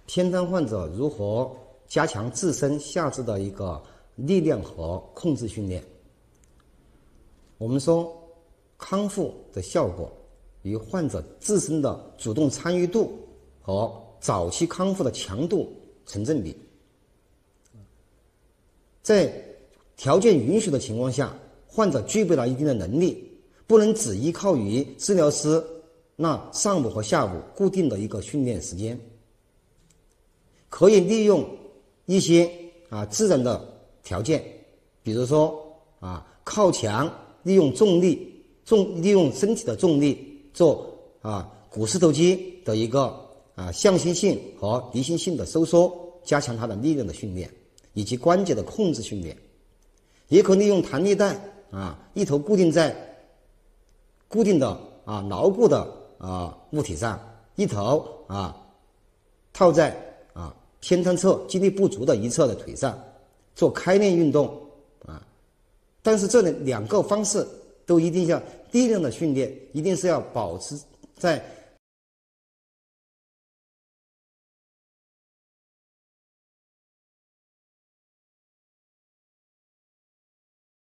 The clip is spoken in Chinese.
偏瘫患者如何加强自身下肢的一个力量和控制训练。我们说康复的效果与患者自身的主动参与度和早期康复的强度成正比。在条件允许的情况下，患者具备了一定的能力，不能只依靠于治疗师那上午和下午固定的一个训练时间，可以利用一些自然的条件，比如说靠墙，利用重力，利用身体的重力做股四头肌的一个向心性和离心性的收缩，加强它的力量的训练，以及关节的控制训练。也可利用弹力带一头固定在固定的牢固的物体上，一头套在偏瘫侧肌力不足的一侧的腿上做开练运动但是这两个方式都一定要力量的训练，一定是要保持在